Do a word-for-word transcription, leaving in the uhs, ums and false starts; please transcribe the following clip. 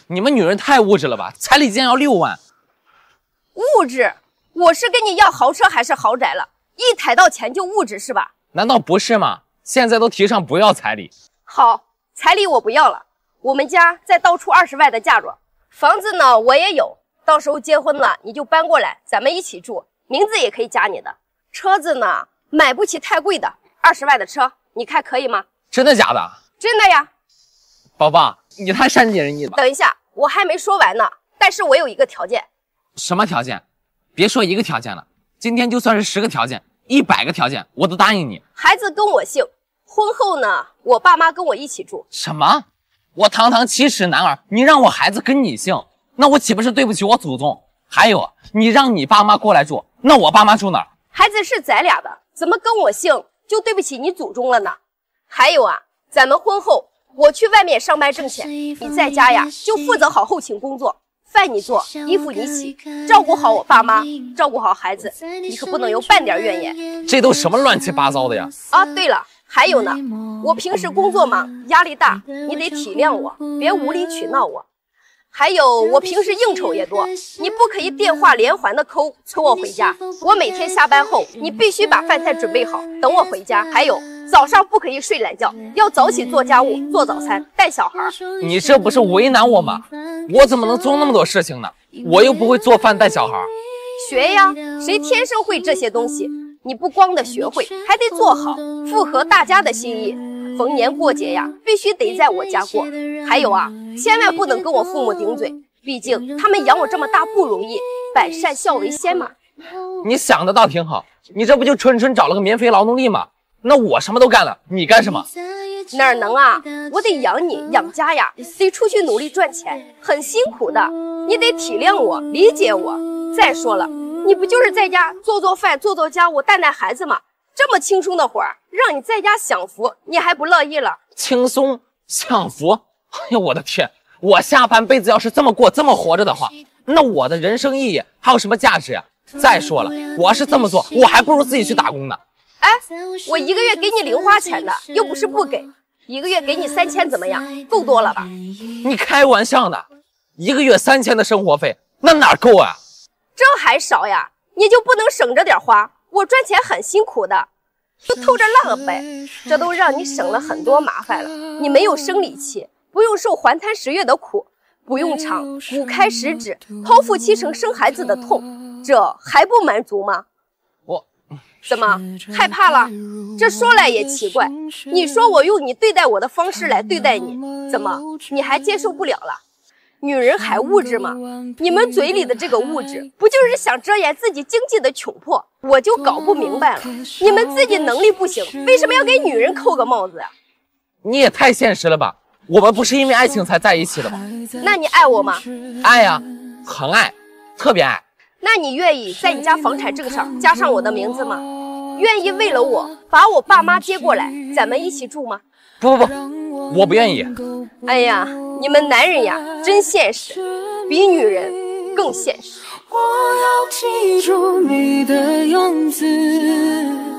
你们女人太物质了吧？彩礼竟然要六万！ 物质？我是跟你要豪车还是豪宅了？一抬到钱就物质是吧？ 难道不是吗？现在都提倡不要彩礼。 好，彩礼我不要了。我们家再倒出二十万的嫁妆，房子呢我也有，到时候结婚了你就搬过来，咱们一起住，名字也可以加你的。车子呢，买不起太贵的，二十万的车，你看可以吗？ 真的假的？ 真的呀。 宝宝，你太善解人意了吧？ 等一下，我还没说完呢，但是我有一个条件。 什么条件？别说一个条件了，今天就算是十个条件，一百个条件，我都答应你。 孩子跟我姓，婚后呢，我爸妈跟我一起住。 什么？我堂堂七尺男儿，你让我孩子跟你姓，那我岂不是对不起我祖宗？还有，你让你爸妈过来住，那我爸妈住哪儿？ 孩子是咱俩的，怎么跟我姓就对不起你祖宗了呢？还有啊，咱们婚后我去外面上班挣钱，你在家呀就负责好后勤工作，饭你做，衣服你洗，照顾好我爸妈，照顾好孩子，你可不能有半点怨言。 这都什么乱七八糟的呀？ 啊，对了，还有呢，我平时工作忙，压力大，你得体谅我，别无理取闹我。还有，我平时应酬也多，你不可以电话连环的扣催我回家。我每天下班后，你必须把饭菜准备好，等我回家。还有，早上不可以睡懒觉，要早起做家务、做早餐、带小孩。 你这不是为难我吗？我怎么能做那么多事情呢？我又不会做饭、带小孩。 学呀，谁天生会这些东西？你不光得学会，还得做好，符合大家的心意。逢年过节呀，必须得在我家过。还有啊，千万不能跟我父母顶嘴，毕竟他们养我这么大不容易，百善孝为先嘛。 你想的倒挺好，你这不就纯纯找了个免费劳动力吗？那我什么都干了，你干什么？ 哪能啊，我得养你养家呀，得出去努力赚钱，很辛苦的，你得体谅我，理解我。再说了，你不就是在家做做饭、做做家务、带带孩子吗？这么轻松的活儿，让你在家享福，你还不乐意了？ 轻松享福？哎呦我的天！我下半辈子要是这么过、这么活着的话，那我的人生意义还有什么价值呀？再说了，我要是这么做，我还不如自己去打工呢。 哎，我一个月给你零花钱的，又不是不给，一个月给你三千怎么样？够多了吧？ 你开玩笑呢？一个月三千的生活费，那哪够啊？ 这还少呀？你就不能省着点花？我赚钱很辛苦的，就偷着浪了呗。这都让你省了很多麻烦了。你没有生理期，不用受还贪十月的苦，不用尝骨开十指、剖腹七成生孩子的痛，这还不满足吗？ 我怎么害怕了？这说来也奇怪，你说我用你对待我的方式来对待你，怎么你还接受不了了？女人还物质吗？你们嘴里的这个物质，不就是想遮掩自己经济的窘迫？我就搞不明白了，你们自己能力不行，为什么要给女人扣个帽子呀？ 你也太现实了吧！我们不是因为爱情才在一起的吗？ 那你爱我吗？ 爱呀，很爱，特别爱。 那你愿意在你家房产证上加上我的名字吗？愿意为了我把我爸妈接过来，咱们一起住吗？ 不不不，我不愿意。 哎呀，你们男人呀，真现实，比女人更现实。 我要记住你的样子。